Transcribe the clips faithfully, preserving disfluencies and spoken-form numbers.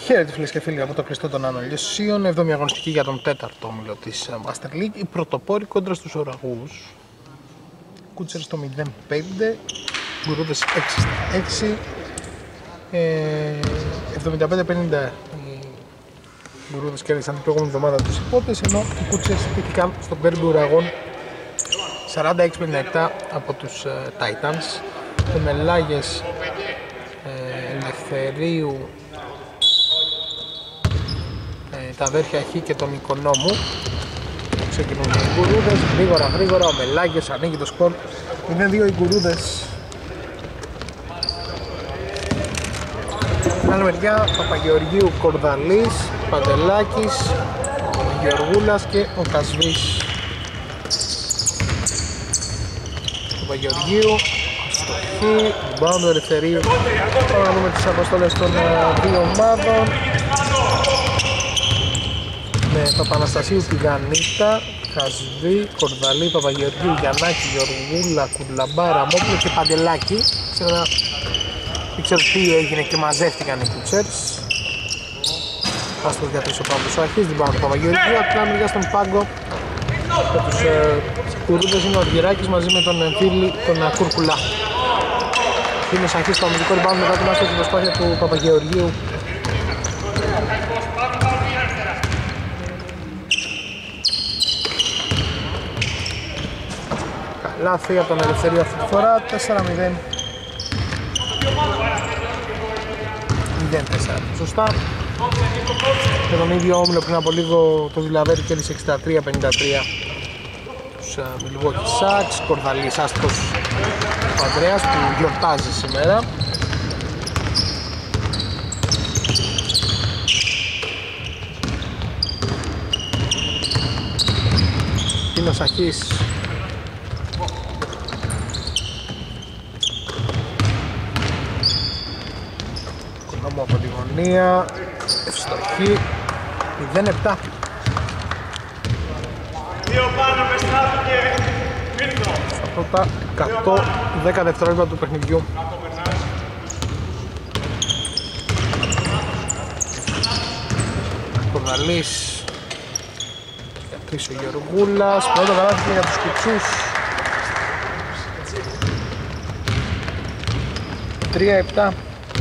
Χαίρετε φίλες και φίλοι από το κλειστό των αναλύσεων. Εβδόμη αγωνιστική για τον τέταρτο όμιλο της Master League. Οι πρωτοπόροι κόντρα στους οραγούς. Κούτσερ στο μηδέν πέντε, Γκουρούδες έξι στα έξι. εβδομήντα πέντε πενήντα οι Γκουρούδες κέρδισαν την προηγούμενη εβδομάδα τους υπότες, ενώ οι Κούτσερς στήθηκαν στον πέρμπι ουραγών σαράντα έξι πενήντα επτά από τους uh, Titans. Οι Μελάγες ε, Ελευθερίου, ε, τα αδέρφια Χ και τον Οικονόμου ξεκινούν οι Γκουρούδες, γρήγορα γρήγορα ο Μελάγιος ανοίγει το σκορ μηδέν δύο οι Γκουρούδες. Στην άλλη μεριά Παπαγεωργίου, Κορδαλής, Παντελάκης, ο Γεωργούλας και ο Κασβής. Παπαγεωργίου, αστοχή, rebound του Ελευθερίου. Τώρα να δούμε τις αποστολές των δύο ομάδων. Με Παπαναστασίου, Τηγανίτα, Κασβή, Κορδαλή, Παπαγεωργίου, Γιαννάκη, Γεωργούλα, Κουρλαμπά, Ραμόπουλο και Παντελάκη. Σήμερα δεν ξέρω τι έγινε και μαζεύτηκαν οι Κούτσερς. Άστος για τρεις ο Παύλος, αρχίζει την πάνω του Παπαγεωργίου. Από την άλλη μεριά στον πάγκο με τους ε, Κουρούδες είναι ο Αργυράκης μαζί με τον φίλη τον ε, Κούρκουλα. Φίλος αρχίζει το αμυντικό rebound μετά την άστο την προσπάθεια του Παπαγεωργίου. Λάθη από τον Ελευθερίο αυτή τη φορά, τέσσερα μηδέν. μηδέν τέσσερα, σωστά. Και τον ίδιο όμιλο πριν από λίγο το Βιλαβέρι κέρδισε εξήντα τρία πενήντα τρία τους Milwaukee Bucks. Κορδαλής άστοχος ο Ανδρέας που γιορτάζει σήμερα. Τίνος Αχής, Οικονόμου από τη γωνία, ευστοχή, μηδέν επτά. Στα πρώτα εκατό δέκα δευτερόλεπτα του παιχνιδιού. Κορδαλής για τρεις ο Γεωργούλας, πρώτο καλάθι για τους Κουτσούς. τρία επτά.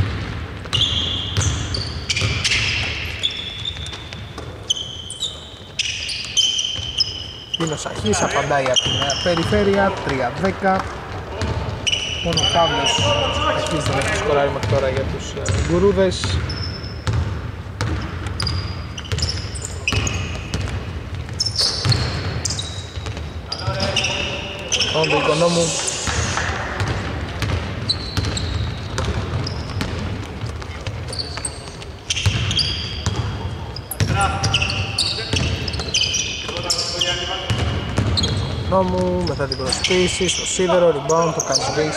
Τίνος Αχής απαντάει από την περιφέρεια, τρία δέκα. Μόνο ο Παύλος αρχίζει να έχει σκοράρει μέχρι τώρα για τους Γκουρούδες. Όντο Οικονόμου. Νόμου, μετά την προσποίηση, στο σίδερο, rebound, το Κασβής.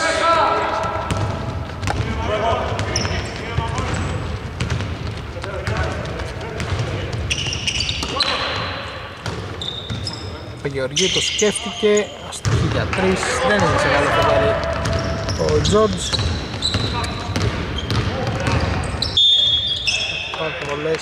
Ο Γεωργίου το σκέφτηκε, αστοχή για τρεις, δεν είναι σε καλό φεγγάρι ο Τζότζ. Πάρτε βολές.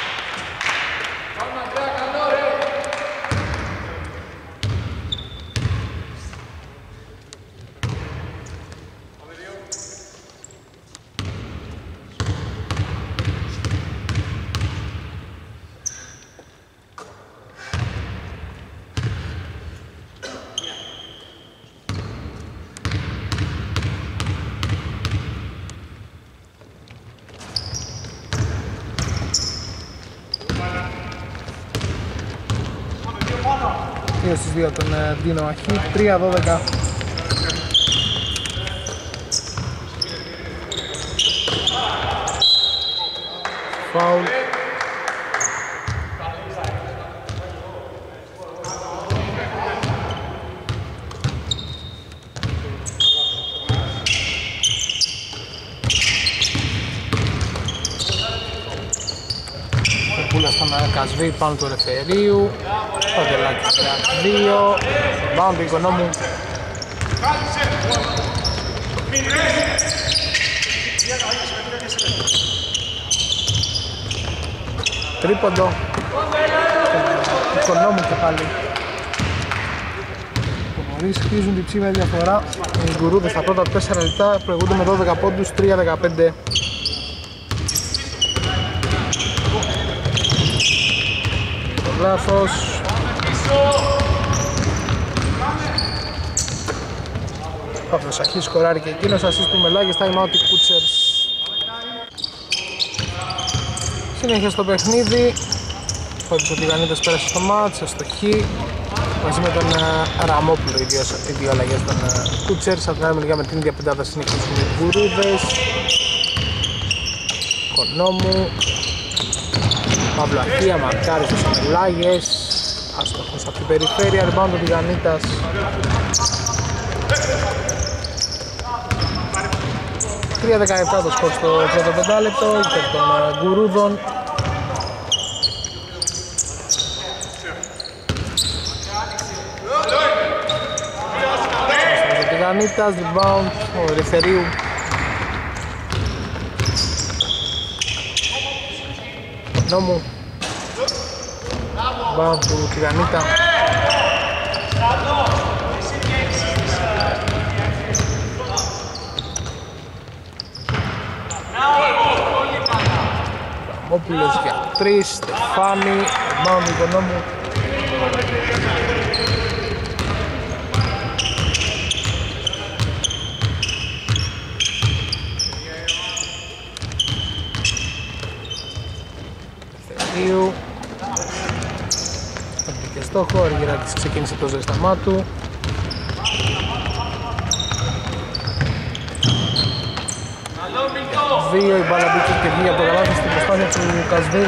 δύο στις δύο τον Ντίνο Αχή, τρία δώδεκα. Φάουλ. Πούλα στον Κασβή πάνω του Ελευθερίου. Παντελάκης για δύο. Μπάουν του Οικονόμου. τρίποντο. Οικονόμου και πάλι. Οι Μωρίς χτίζουν την ψήφια διαφορά. Οι Γκουρούδες στα πρώτα τέσσερα λεπτά προηγούνται με δώδεκα πόντους, τρία δεκαπέντε. Λάθος. Παύλος Αχής σκοράρει και εκείνος, assist του Μελάγες, time out οι Kuchers. Συνέχεια στο παιχνίδι. Φώτης ο Τηγανίτας πέρασε στο μάτς, αστοχή. Μαζί με τον uh, Ραμόπουλο, οι δύο, οι δύο αλλαγές των uh, Kuchers. Θα κάνουμε λίγα με την ίδια πεντάδα συνεχίσουν οι Γκουρούδες. Οικονόμου. Παύλο Αχία, μαρκάρει στους Μελάγες. Άστοχος από την περιφέρεια, rebound ο Τηγανίτας. τρία δεκαεπτά το σκορ στο πρώτο πεντάλεπτο υπέρ των Γκουρούδων. Ο Τηγανίτας, rebound ο Ελευθερίου. Νόμου. Rebound του Τηγανίτα. Ραμόπουλος για τρεις, Στεφάνη, rebound του Οικονόμου. Ελευθερίου. Και στόχο, ο Αργυράκης ξεκίνησε το ζεσταμά του. Δύο, η μπάλα μπήκε και βγήκε από το καλάθι στην προσπάθεια του Κασβή.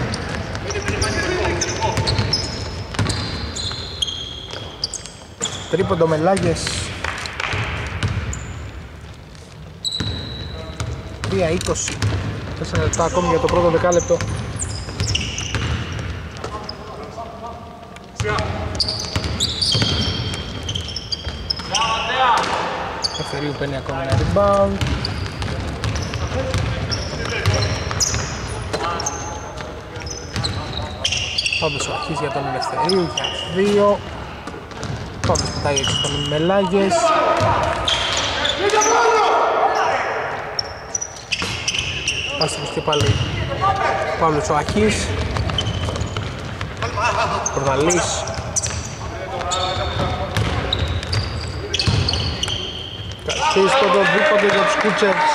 Τρίποντο Μελάγες. τρία είκοσι. τέσσερα λεπτά ακόμη για το πρώτο δεκάλεπτο. Ελευθερίου παίρνει ακόμα ένα rebound. Παύλος ο Αχής για τον Ελευθερίου για δύο. Παύλος πετάει έξω τον Μελάγες. Άστοχος και πάλι Παύλος ο Αχής. Προδαλής. Καθίστοτο, δίποτο για τους Kuchers.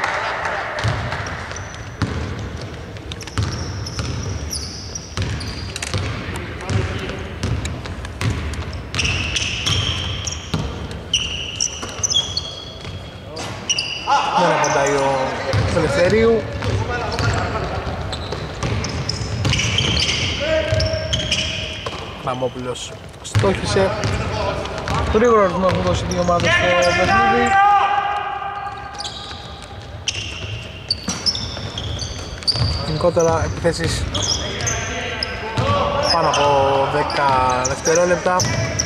Δεν απαντάει ο Ελευθερίου. Ραμόπουλος στόχισε. Γρήγορο ρυθμό έχουν δώσει δύο ομάδες στο παιχνίδι. Γενικότερα επιθέσεις πάνω από δέκα δευτερόλεπτα.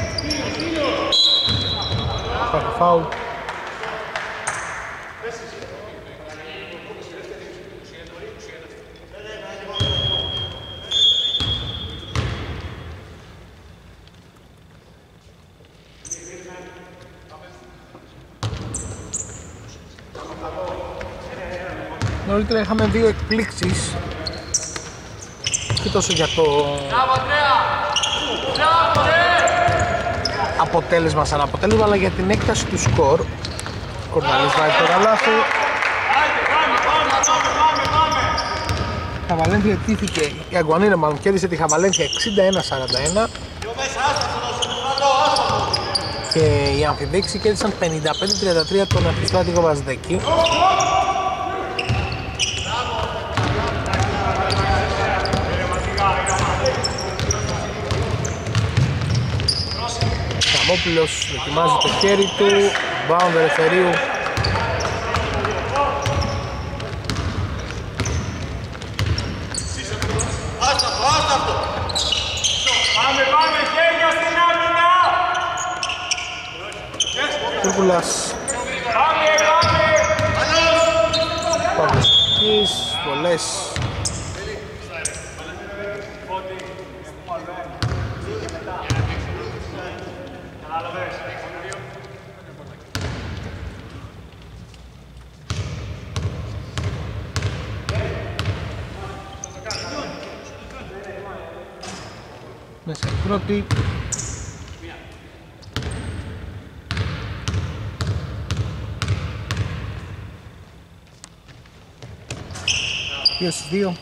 Υπάρχει φάουλ. Νωρίτερα είχαμε δύο εκπλήξεις και τόσο για το αποτέλεσμα σαν αποτέλεσμα, αλλά για την έκταση του σκορ. Κορναλής βάζει το καλάθι. Χαβαλένθια ετήθηκε, η Αγκουανίνα μάλλον κέρδισε τη Χαβαλένθια εξήντα ένα σαράντα ένα και οι Αμφιδέξοι κέρδισαν πενήντα πέντε τριάντα τρία τον Αρχιστράτηγο Βαζδέκη. Ραμόπουλος δοκιμάζει το χέρι του, bound Ελευθερίου. Κούρκουλας. Παύλος Αχής, πολλές. μέσα η πρώτη. δύο στις δύο.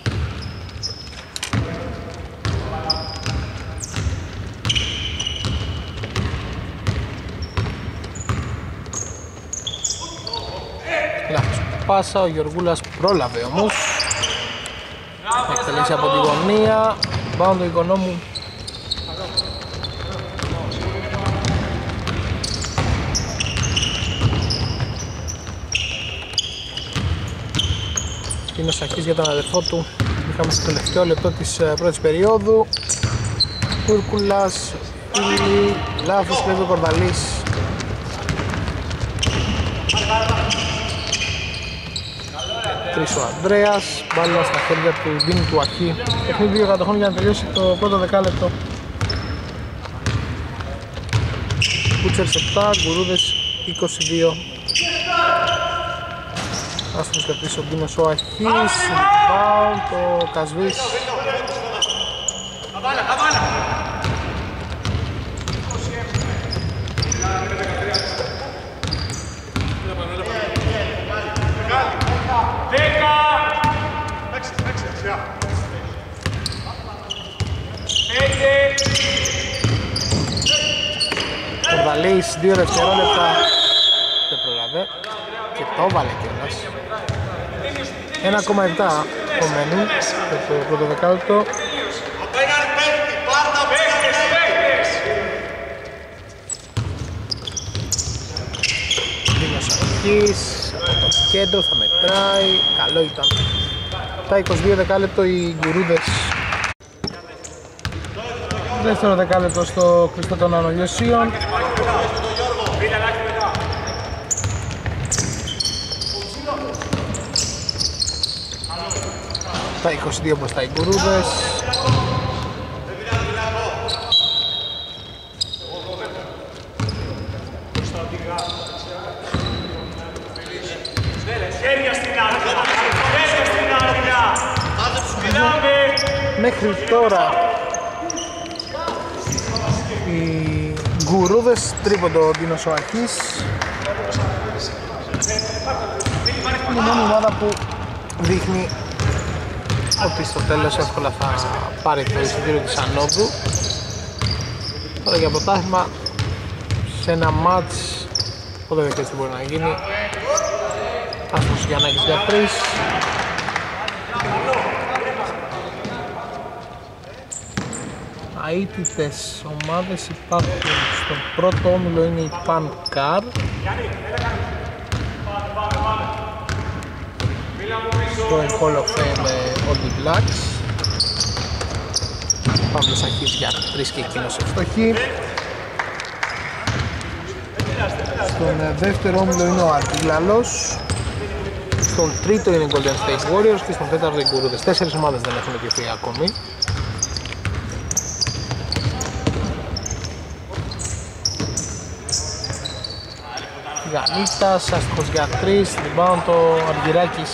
Λάθος πάσα, ο Γιωργούλας πρόλαβε όμως. Εκτελέσει από τη γωνία. Πάνω το Οικονόμου. Σκήνος αρχής για τον αδερφό του. Είχαμε στο τελευταίο λεπτό της πρώτης περίοδου. Κούρκουλας, Ήλι, λάθος, κλέβει ο Κορδαλής. Τρεις ο Ανδρέας, μπάλα στα χέρια του Δίνη του Αχή. Παιχνίδι δύο κατοχών για να τελειώσει το πρώτο δεκάλεπτο. Κούτσερς επτά, Γκουρούδες είκοσι δύο. Άστος και πίσω ο Ντίνος ο Αχής, rebound το Κασβής. Κορδαλής, δύο δευτερόλεπτα, δεν προλαβέ και το έβαλε κιόλας. ένα κόμμα επτά κομμένου για το πρώτο δεκάλεπτο. Δίνος αρχής, από το κέντρο θα μετράει, καλό ήταν. Τα είκοσι δύο δεκάλεπτο οι Γκουρούδες. Δεύτερο δεκάλεπτο στο κλειστό των Ανολιωσίων. Τα είκοσι δύο μπροστά οι Γκουρούδες. Μέχρι τώρα οι Γκουρούδες τρίποντο ο Ντίνος ο Αχής. Είναι η μόνη ομάδα που δείχνει ότι στο τέλος εύκολα θα πάρει το εισιτήριο της ανόδου. Τώρα για πρωτάθλημα σε ένα μάτς πότε δεν ξέρεις τι μπορεί να γίνει. Άσπρος Γιαννάκης για τρεις. Αίτητες ομάδες υπάρχουν. Στον πρώτο όμιλο είναι η Πανκάρ. Στο Hall of Fame All the Blacks. Παύλος Αχής για τρεις και εκείνος ευστοχή. Στον δεύτερο όμιλο είναι ο Αντίγλαλος. Στον τρίτο είναι οι Golden State Warriors και στον τέταρτο οι Γκουρούδες. Τέσσερις ομάδες δεν έχουν επιφύγει ακόμη. Γανίτας, αστικός για τρεις, rebound το Αργυράκης.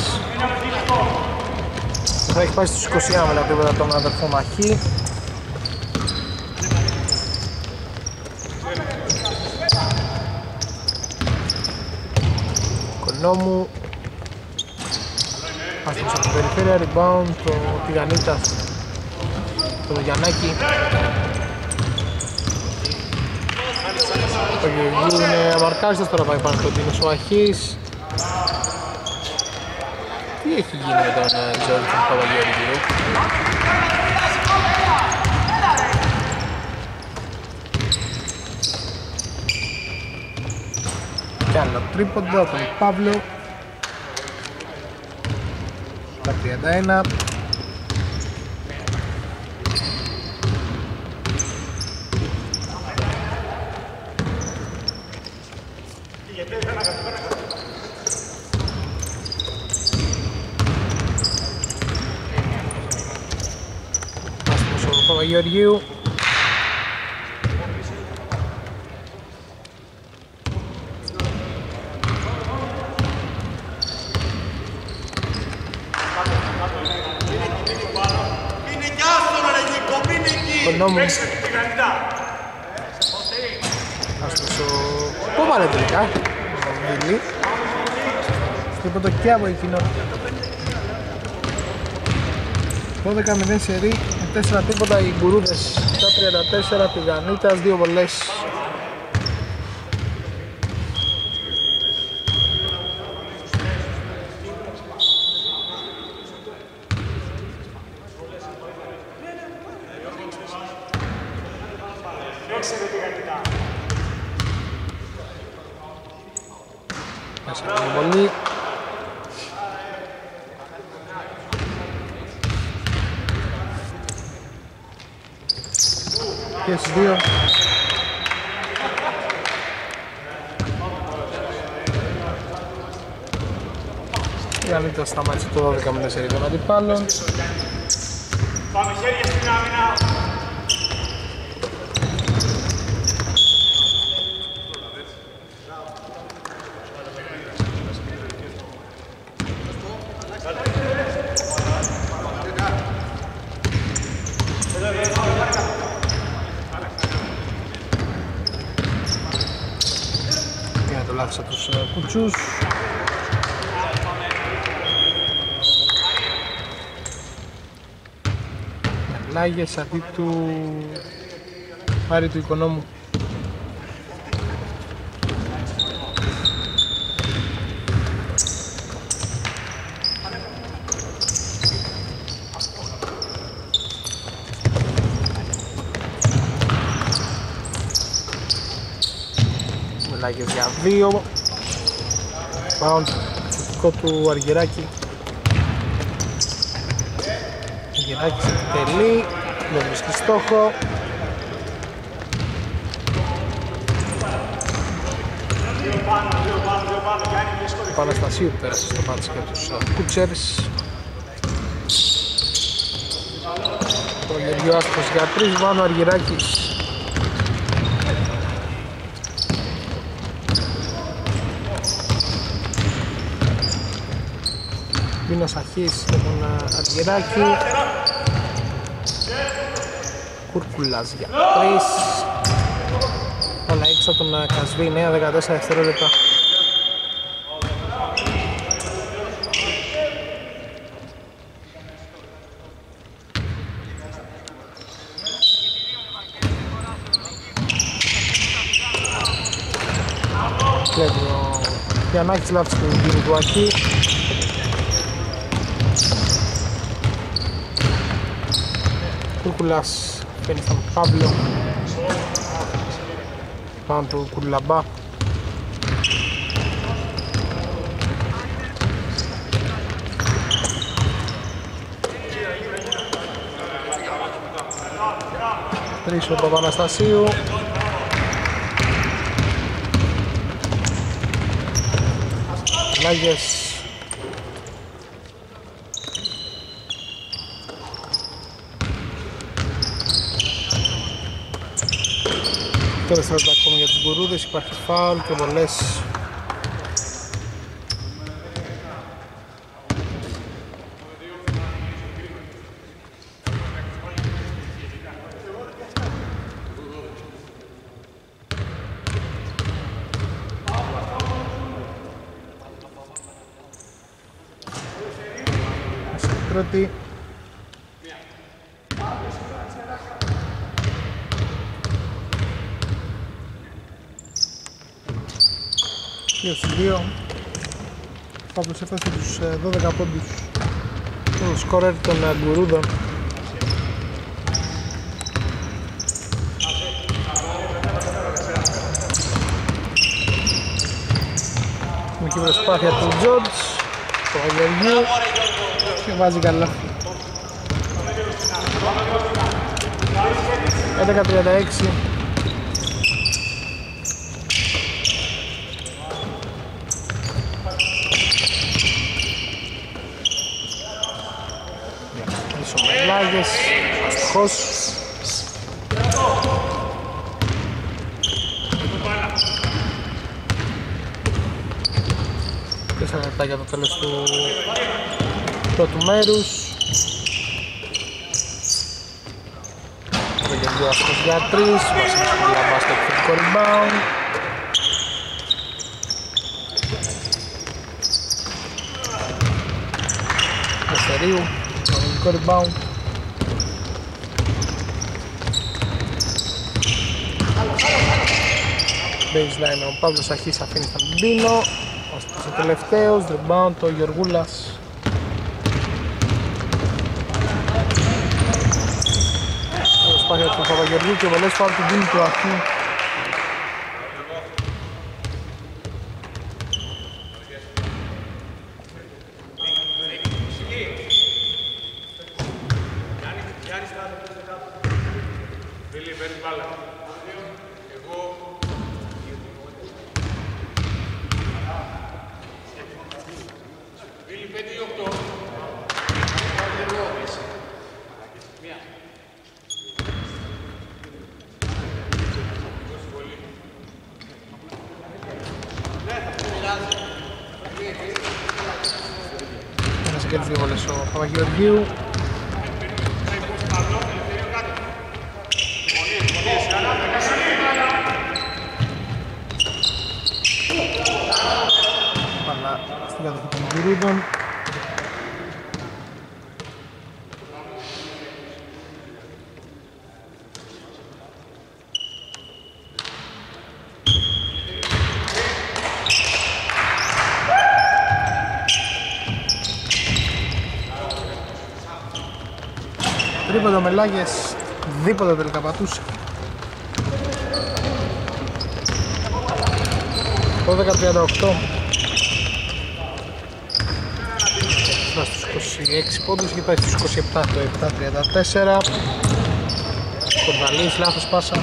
Θα έχει πάει στους είκοσι ένα με τα επίπεδα των αδερφών Αχή. Οικονόμου. Αστικός από την περιφέρεια, rebound το Τιγανίτας, το Γιαννάκη. Το Γεωργίου είναι αμαρκάριστος, τώρα πάει πάνω στο Ντίνος ο Αχής. Τι έχει γίνει με τον Ζόρι του Παπαγεωργίου? Κι άλλο τρίποντο από τον Παύλο. Τα τριάντα ένα. Παπαγεωργίου. Οικονόμου. Άστοσο το βάλε τελικά. Βίλη. Τίποτα και από εκείνο. δώδεκα μηδέν σερί, τέσσερα τίποτα οι Γκουρούδες. Τα τριάντα τέσσερα Τηγανίτας, δύο βολές. Βολή. Και στις δύο. Η Ανίτα σταμάτησε το δώδεκα με τέσσερα των αντιπάλων. Πάμε χέρια στην άμυνα. Είναι το λάθος από τους κουτσούς. Λάγες αντί του Άρη του Οικονόμου. Λάγες για δύο. Πάουν στο του Αργυράκη. Αργυράκης επιτελεί, δεν βρίσκει στόχο. Ο Παναστασίου πέρασε στο μάτς για τους Κούτσερς. Το Γεργιό άστοχος για τρεις, Βάνο Αργυράκης. Μπίνος Αχής για τον Αργυράκη. Κουρκουλάς για τρεις. Όλα έξω από τον Κασβή, νέα δεκατέσσερα δευτερόλεπτα. Κλέβει ο Γιαννάκης λάθος στην κίνη του Αχή. Κουρκουλάς παίρνει στον Παύλο. Πάνω του Κουρλαμπά. Τρεις ο Παπαναστασίου. Λάγες. Τώρα δευτερόλεπτα ακόμα για τους Γκουρούδες, υπάρχει φάουλ και βολές. Πρώτη. δύο στους δύο. Παύλος έφτασε τους δώδεκα πόντους. Το σκόρερ των Γκουρούδων. Με την προσπάθεια του Τζορτζ, του Αγγελιού και βάζει καλά. έντεκα τριάντα έξι. Λάγες, αστοχός. Τέσσερα λεπτά για το τέλος του πρώτου μέρους. Πρώτο και δύο αστός για τρεις. Βασίλης Κουλαμπάς στο επιθετικό rebound. Δευτερίου, το επιθετικό rebound. Baseline ο Παύλος Αχής αφήνει στον Μπίνο. Ο τελευταίος, rebound ο Γεωργούλας. Προσπάθεια του Παπαγεωργίου και ο βολές φάουλ του Μπίνου του Αχή. Ένας και δύο βολές ο Παπαγεωργίου. Παλά στην κατοχή των Γυρίδων. Τρίποντο Μελάγες, δίποτε τελικά πατούσε. δώδεκα τριάντα οκτώ. Φτάσει στους είκοσι έξι πόντους και πάει στους είκοσι επτά, το επτά τριάντα τέσσερα. Κορδαλής, λάθος πάσα.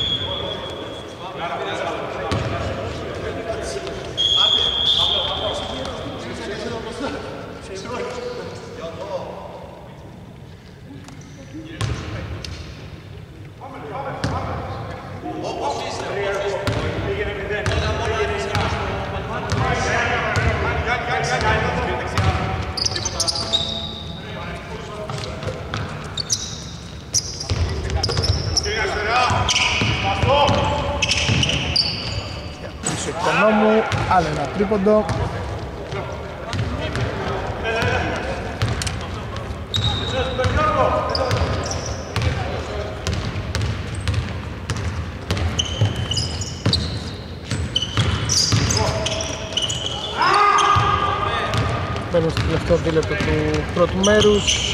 Οικονόμου, άλλο ένα τρίποντο. Μπαίνουμε στο τελευταίο δίλεπτο του πρώτου μέρους.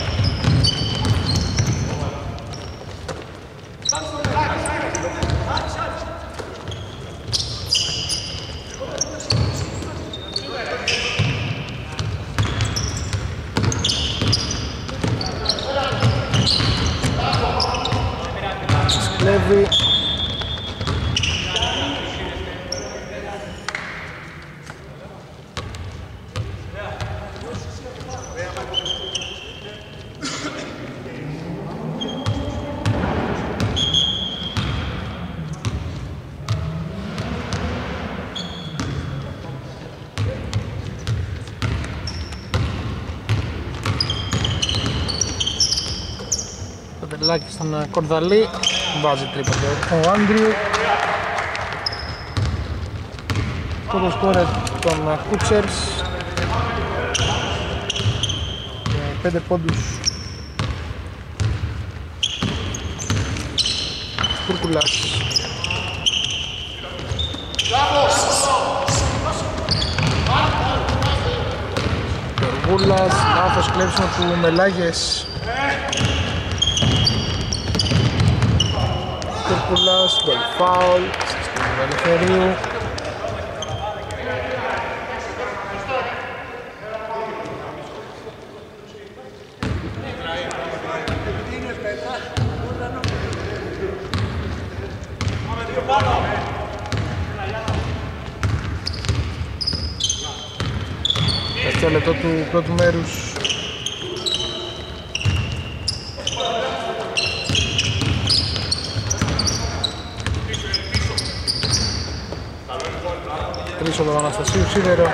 Κλέβει. Πεντελάκι στον Κορδαλή, βάζει τρίποντο ο Άντριου. Το σκόρερ των Κούτσερς με πέντε πόντους. Κούρκουλας. Γεωργούλας, λάθος κλέψιμο του Μελάγες. Κούρκουλας, γκολ φάουλ, συστήμα Ελευθερίου. Δεύτερο λεπτό του πρώτου μέρους. Τρίσοδο του Αναστασίου Σίδερο.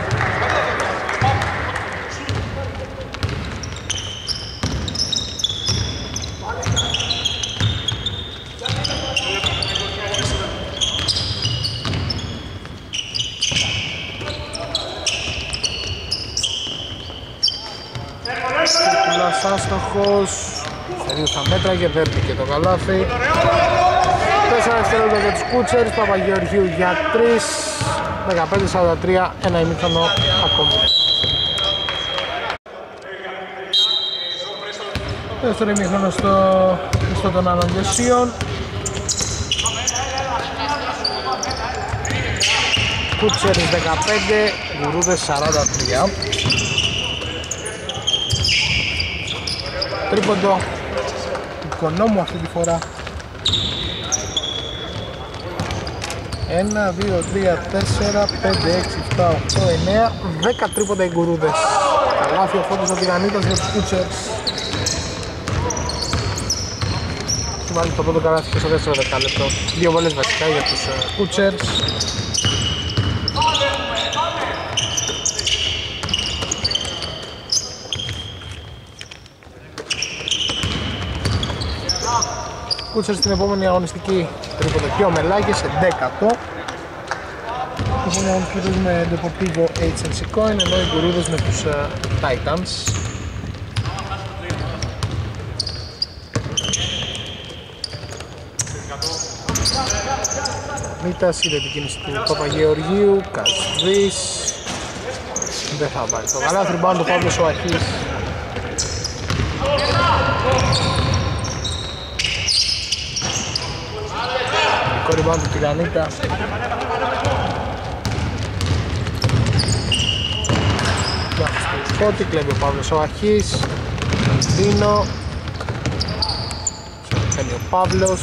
Κουλάς άστοχος. Στερίου στα μέτρα και δεν μπήκε το καλάθι. Τέσσερα δευτερόλεπτα για τους Κούτσερς, Παπαγεωργίου για τρία. δεκαπέντε σαράντα τρία, ένα ημίχρονο ακόμη. Δεύτερο ημίχρονο στο, στο των άλλων δεσίων. Κούτσερς δεκαπέντε, Γουρούδες σαράντα τρία. Τρίποντο Οικονόμου αυτή τη φορά. ένα, δύο, τρία, τέσσερα, πέντε, έξι, επτά, οκτώ, εννέα, δέκα τρίποντα οι Γκουρούδες. Καλάθι ο Φώτης ο Τηγανίτας για τους Κούτσερς. Έχει βάλει το πρώτο καλάθι και στο δεύτερο δεκάλεπτο. Δύο βολές βασικά για τους Κούτσερς. Κούτσερς στην επόμενη αγωνιστική τρίποντο και ο Μελάκης, δέκατο. Έχουμε φίλους με Deportivo έιτς εν σι Coin, ενώ οι Γκουρούδες με τους uh, Titans. Μήτας, η επικίνηση του Παπαγεωργίου, Κασβής. Δεν θα βάλει το καλάθι, rebound του Παύλος ο Αχής. Το rebound του Τηγανίτα. Φώτη, κλέβει ο Παύλος ο Αχής. Δίνω. Φαίνει ο Παύλος.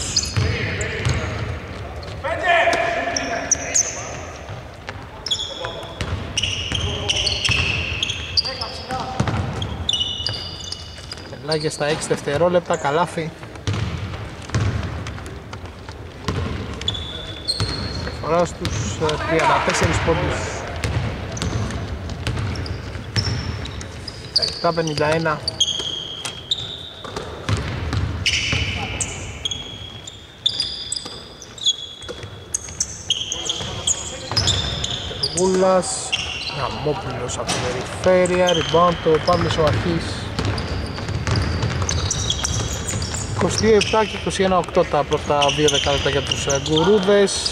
Μελάκια στα έξι δευτερόλεπτα, καλάθι. Φορά στους τριάντα τέσσερα πόντους. επτά πενήντα ένα. Τεργούλας, Γαμόπουλος από την περιφέρεια, rebound το Παύλος ο Αρχής. είκοσι δύο επτά και είκοσι ένα οκτώ τα πρώτα δύο δεκάλεπτα για τους Γκουρούδες.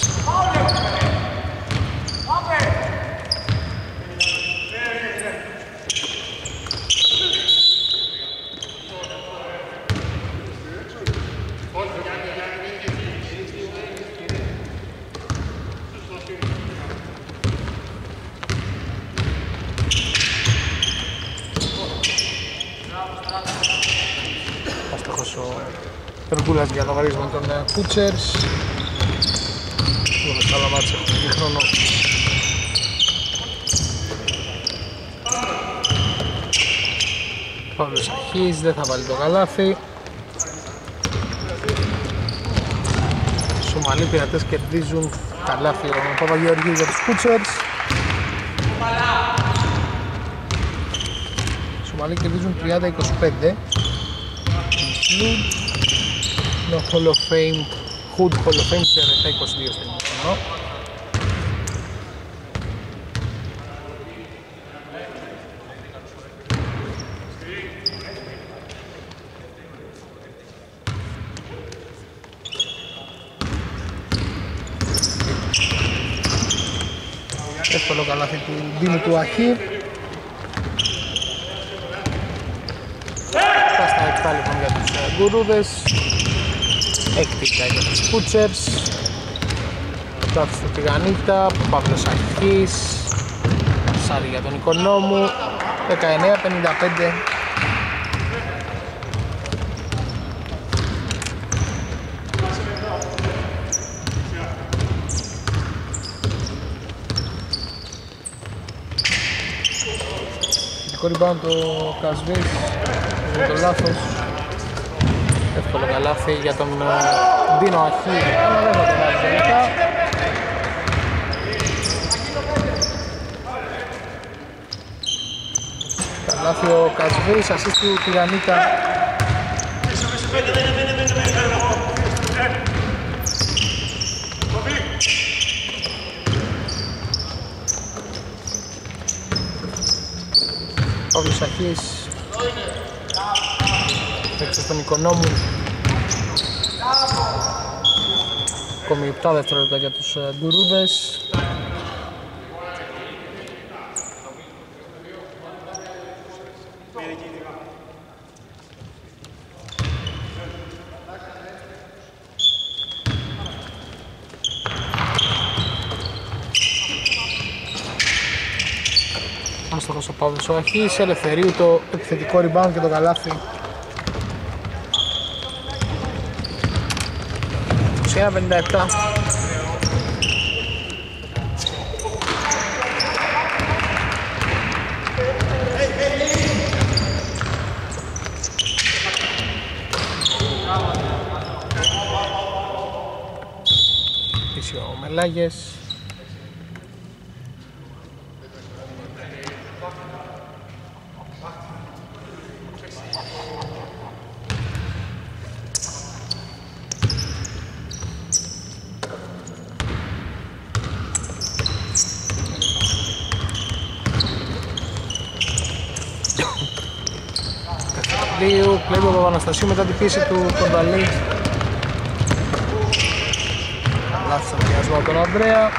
Τεργούλας για λογαριασμό των Κούτσερς. Όλες τα άλλα μάτια έχουν δύο χρόνο. Παύλος Αχής, δεν θα βάλει το καλάθι. Σομαλοί πειρατές κερδίζουν καλάθι ο Παπαγεωργίου για τους Κούτσερς. Σομαλοί κερδίζουν τριάντα είκοσι πέντε. Το Hall of Fame, Hood Hall of Fame τριάντα είκοσι δύο στην ημίχρονο. Εύκολο καλάθι του Δήμου του Αχή. Φτάσει στα επτά λοιπόν για τους Γκουρούδες. Έκτικα για τους Κούτσερς. Φτάσει του Τηγανίτα, Παύλος Αχής. Σάρι για τον Οικονόμου. δεκαεννέα πενήντα πέντε. Rebound το Κασβής, είναι το λάθος. Εύκολο καλάθι για τον Ντίνο Αχή, αλλά δεν θα τον λάθει τελικά. Καλάθι ο Κασβής, ασίστ του Τηγανίτα. Παύλος Αχής. έξω στον Οικονόμου. Ακόμη επτά δευτερόλεπτα για τους γκουρούδες. Άστοχος ο Παύλος ο Αχής, Ελευθερίου το επιθετικό rebound και το καλάθι. είκοσι ένα πενήντα επτά. Πίσω ο Μελάγες. Πλέον ο Παπαναστασίου μετά την πίεση του Κονταλή. Λάθος αμοιασμό από τον Ανδρέα.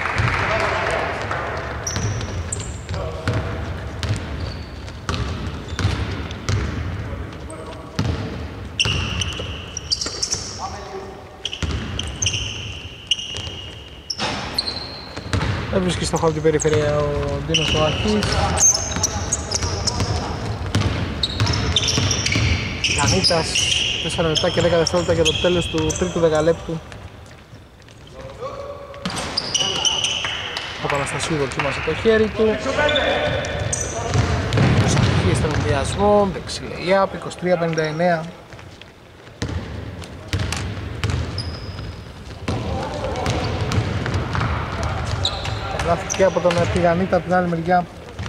Δεν βρίσκει στο χώρο την περιφερεια ο Ντίνος ο Αχής. Κανίτας, τέσσερα λεπτά και δέκα δευτερόλεπτα για το τέλος του τρίτου δεκαλέπτου. Ο Παναστασίου δοκίμασε το χέρι του. Συνεχίζει στον ενδιασμό, δεξί lay-up, είκοσι τρία πενήντα εννέα. Γράφει και από τον Τηγανίτα από την άλλη μεριά.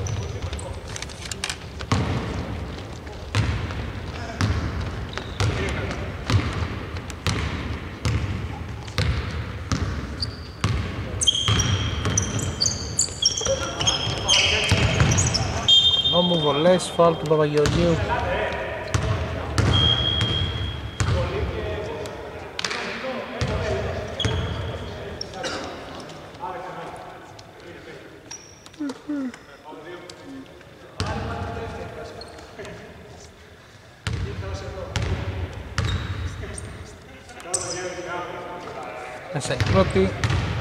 Νόμου, βολές, φάουλ του Παπαγεωργίου. Μέσα η πρώτη.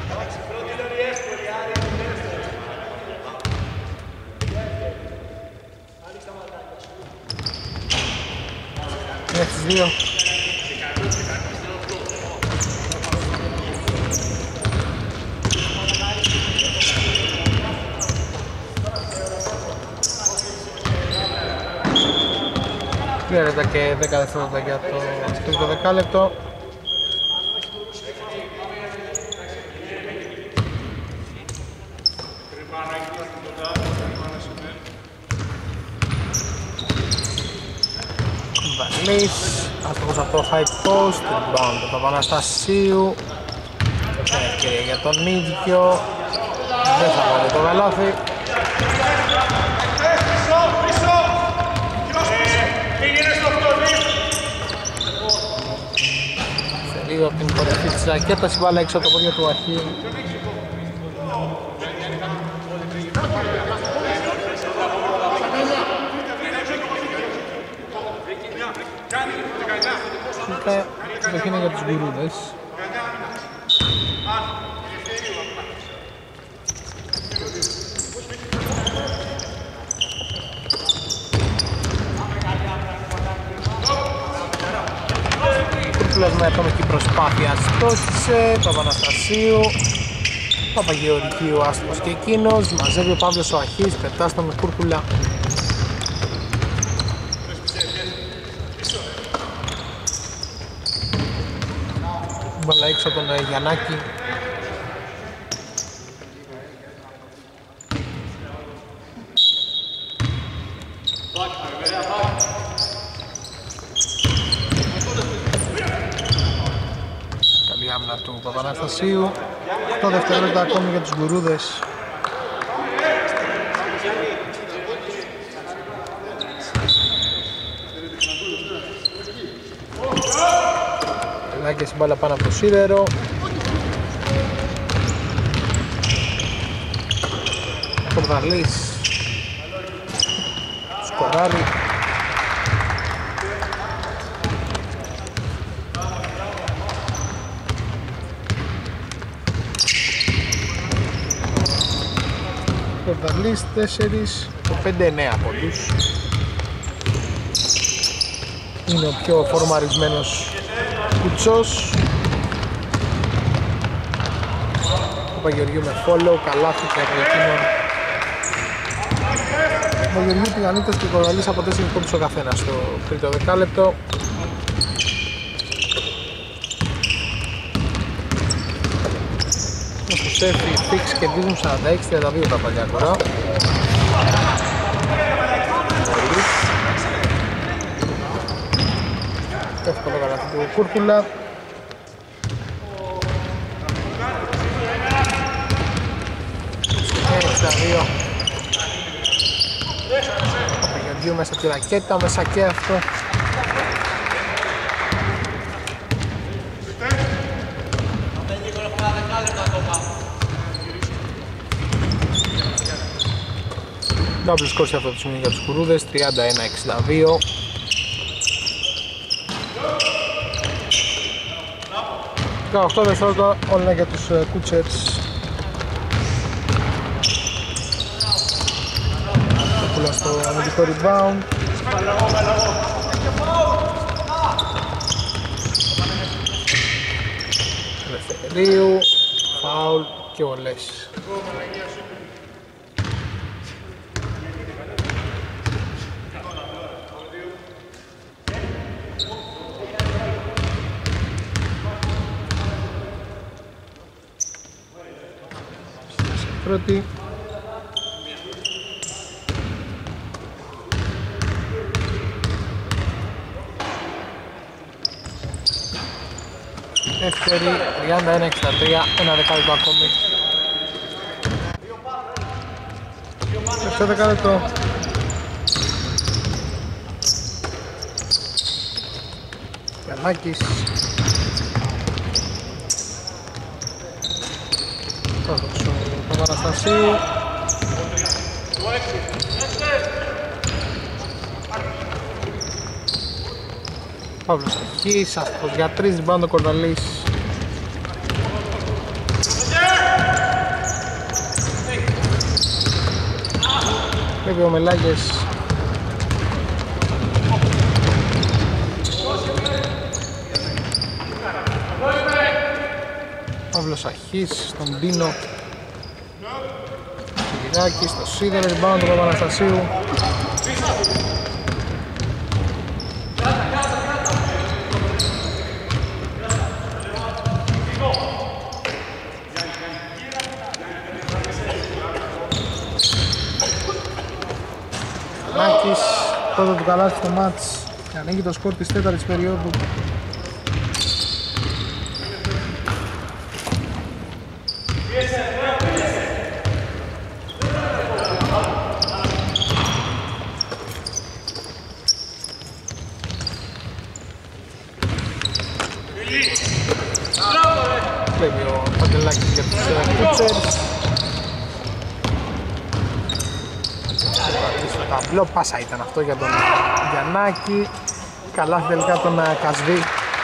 Μια στις δύο. Τρία λεπτά και δέκα δευτερόλεπτα για το τρίτο δεκάλεπτο. Άστοχος από το high post, rebound του Παπαναστασίου. Ευκαιρία για τον ίδιο. Δεν θα βάλει το καλάθι. Σε λίγο από την κορυφή της ρακέτας η μπάλα έξω από το πόδια του Αχίου. Το είναι για τους γκουρούδες. Κούρκουλας με ατομική προσπάθεια στόχισε, Παπαναστασίου, Παπαγεωργίου άστοχος και εκείνος, μαζεύει ο Παύλος ο Αχής, πετά στον Κούρκουλα. Μπαλά έξω από τον Γιαννάκη. Καλή άμυνα του Παπαναστασίου. οκτώ δευτερόλεπτα ακόμη για τους γκουρούδες. Γιαννάκης, η μπάλα πάνω από το σίδερο. Κορδαλής σκοράρει. Κορδαλής τέσσερις, το πέντε εννέα πόντους. Είναι ο πιο φορμαρισμένος κουτσός. Ο Παγεωργίου με follow, καλάθι και από εκείνον. Ο Παγεωργίου τηγανίτες και ο Κορδαλής από τέσσερις πόντους ο καθένας στο τρίτο δεκάλεπτο. Ο Σέφη, Φίξ κερδίζουν σαράντα έξι τριάντα δύο τα παλιά κορά. Εύκολο καλάθι του Κούρκουλα. εξήντα δύο. Ο Παγεωργίου μέσα από τη ρακέτα, μέσα και αυτό. Double score σε αυτό το σημείο για τους Κουρούδες, τριάντα ένα εξήντα δύο. δεκαοκτώ δευτερόλεπτα όλα για τους uh, Κουτσέρς. Κούλα στο αμυντικό rebound. Ελευθερίου, φάουλ και ολές. Πρώτη. Δεύτερη, τριάντα ένα εξήντα τρία, ένα δεκάλεπτο ακόμη. Δεύτερο δεκάλεπτο. Γιαννάκης. Πάδοξο Παπαναστασίου. Παύλος Αχής, αστοχος για τρεις, ριμπάουντ ο Κορδαλής. Βλέπει ο Μελάγες. Παύλος Αχής, στον Ντίνο. Σιγηράκης, στο σίδερο, ριμπάουντ του Παπαναστασίου. Νάκης, πρώτο του καλάθι στο μάτς και ανοίγει το σκορ της τέταρτης περίοδου. Βλέπει ο Παντελάκης για τους Κουτσέρς. Στο ταμπλό πάσα ήταν αυτό για τον Γιαννάκη. Καλάθι τελικά τον Κασβή.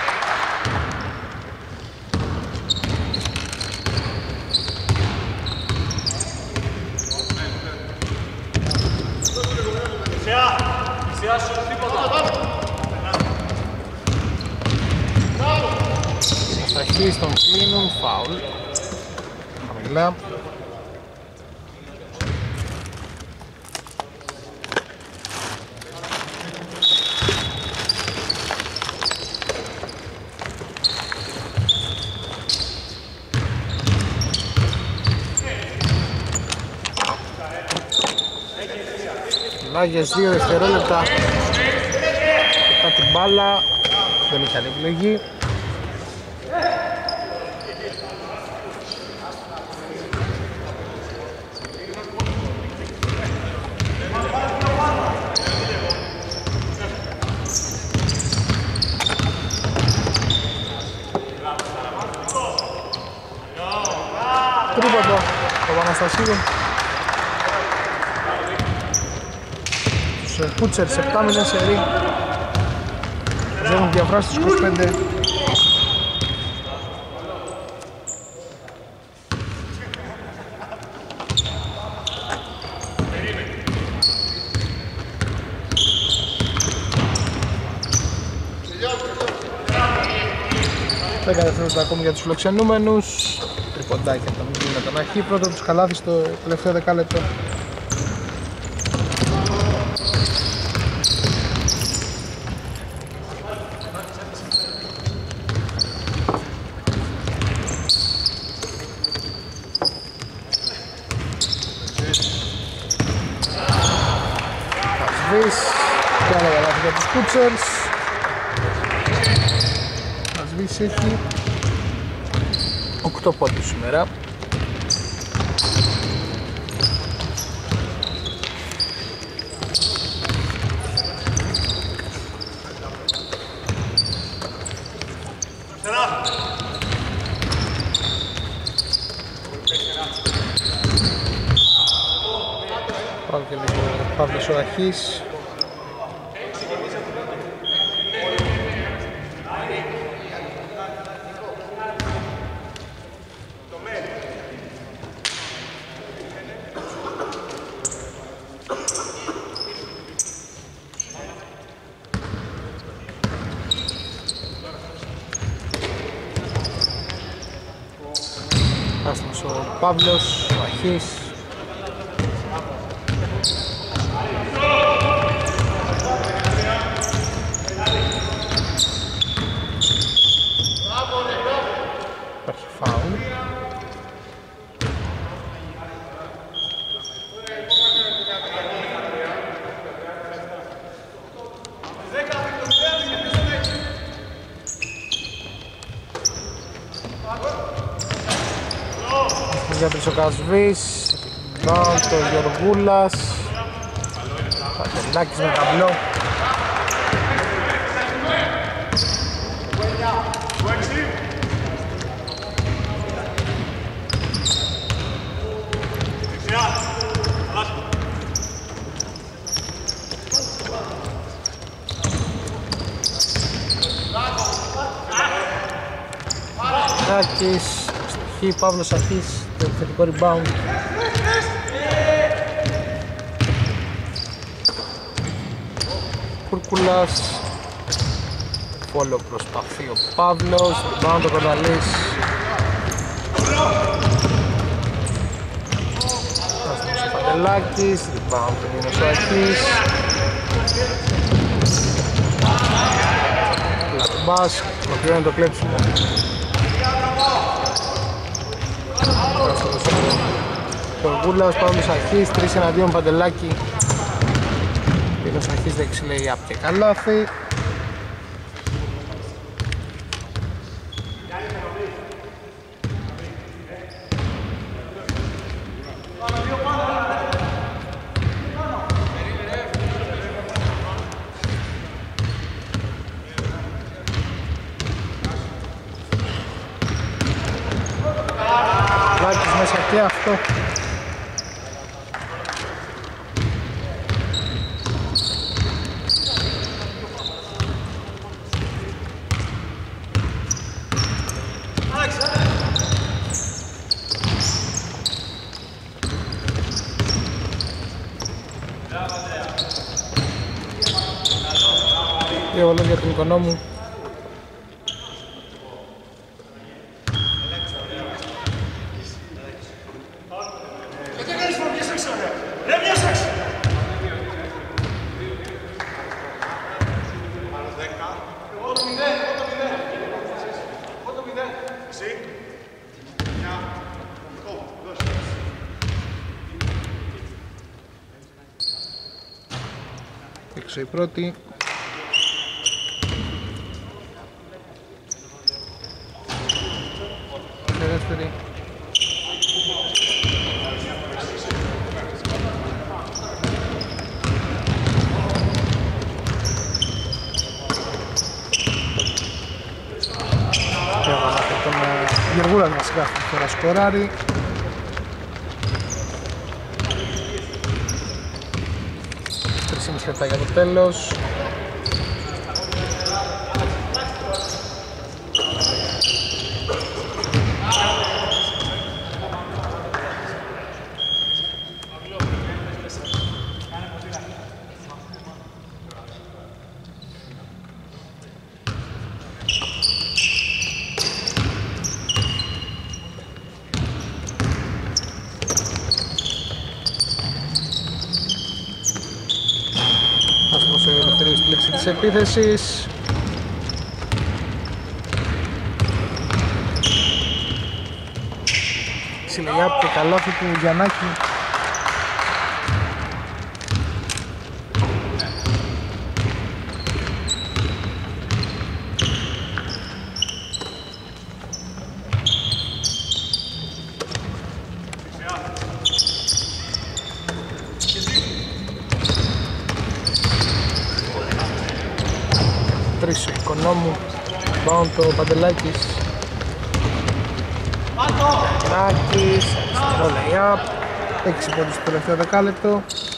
Ασταχής τον κλείνουν, φάουλ. Χαμηλά. Λάγες δύο δευτερόλεπτα μετά την μπάλα, δεν είχε άλλη επιλογή. Ασασίδων. Τους Κούτσερς επτά μηδέν σερί. Τους έχουν διαφορά στους είκοσι πέντε. δέκα δευτερόλεπτα ακόμη για τους φιλοξενούμενους. Τριποντάκι από τον Μιζή με τον Αχή. Πρώτο τους καλάθι στο τελευταίο δεκάλεπτο. Θα σβείς και άλλα καλάθι για τους Κούτσερς. Έχει οκτώ πόντους σήμερα. Πάω και λίγο Παύλος ο Αχής. Ο Παύλος, ο Αχής. Υπάρχει φάουλ. Για τρεις ο Κασβής, Μπάουν το Γεωργούλας, Πατελάκης με ταμπλό. Πατελάκης, στοιχεί Παύλος Αχής. Το επιθετικό rebound. Κούρκουλας. Φόλο προσπαθεί ο Παύλος. Rebound ο Κορδαλής. Άστος ο Παντελάκης. Rebound ο Νίνος ο Αχής. Λατμπάς. Ολοκληρώνει το κλέψιμο. Γουλάς, Παύλος Αχής, τρεις εναντίον Παντελάκη. Πίνος Αχής δεξί λέει απ' και καλάθι. Λάκης μέσα και αυτό. Δύο βολές για τον Οικονόμου. Έξω η πρώτη. Και δεύτερη. Και έβαλα και τον Γεργούλας μας κάθε φορά σκοράρει. έξι λεπτά για το τέλος. Της επίθεσης. Συλλογιά από το καλάθι του Γιαννάκη. Τρεις ο Οικονόμου, bound το Παντελάκης. Τάκης, αριστερό lay-up, έξι πόντους στο τελευταίο δεκάλεπτο.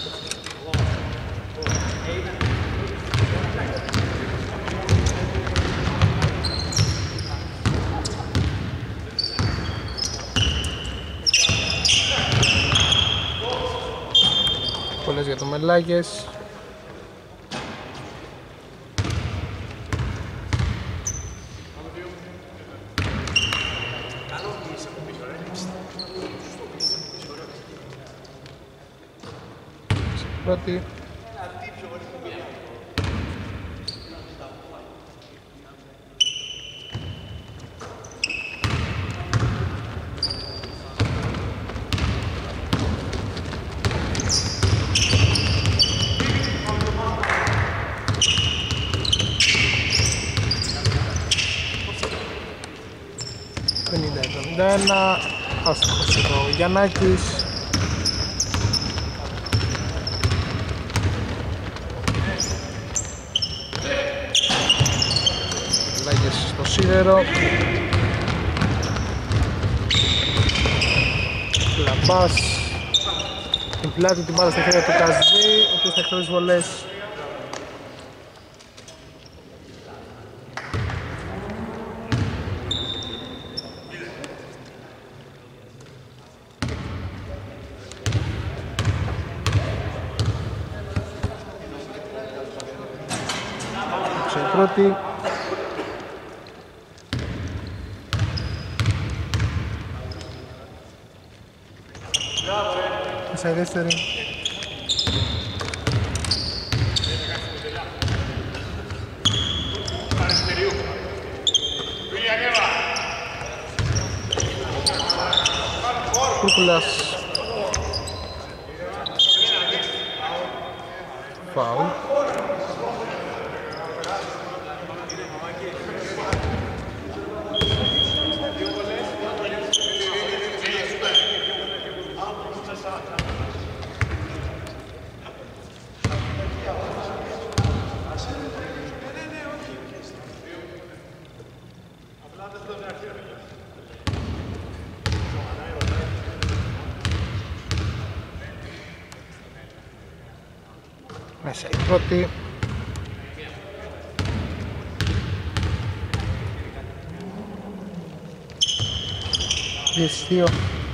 Πολλές για το Μελάγες. Πρώτη. πενήντα εβδομήντα ένα, άστοχος εδώ ο Γιαννάκης. Στο σίδερο Λαμπάς την πλάτη την μπάλα στα χέρια του Καζή, ο οποίος θα εκτελέσει βολές. Σε πρώτη. Μέσα η δεύτερη. Κούρκουλας. Φάουλ. Μέσα η πρώτη. Δύο.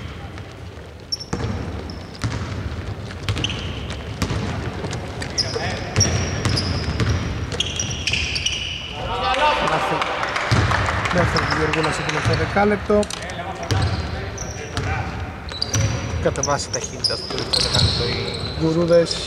Δεύτερο του Γεωργούλα σε τελευταίο δεκάλεπτο. Κατεβάσει ταχύτητα στο τελευταίο δεκάλεπτο οι γκουρούδες.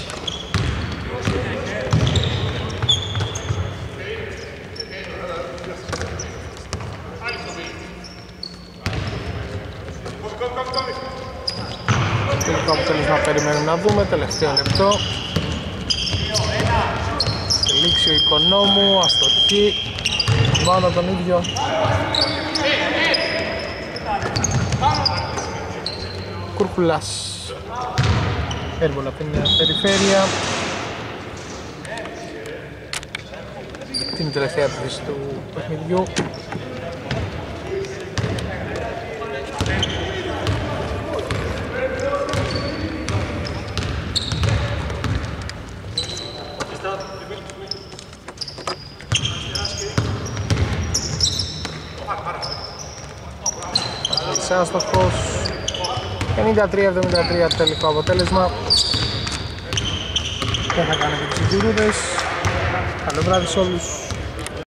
Τελικό αποτέλεσμα περιμένουμε να δούμε, τελευταίο λεπτό. Στη λήξη ο Οικονόμου, αστοχή, πάνω τον ίδιο. Κούρκουλας, έρβολα από την περιφέρεια. Την τελευταία πτήση του παιχνιδιού. Πατρίτης άστοχος. πενήντα τρία εβδομήντα τρία τελικό αποτέλεσμα. Δεν θα κάνω και τους γυρούδες. Καλό βράδυ σε όλους.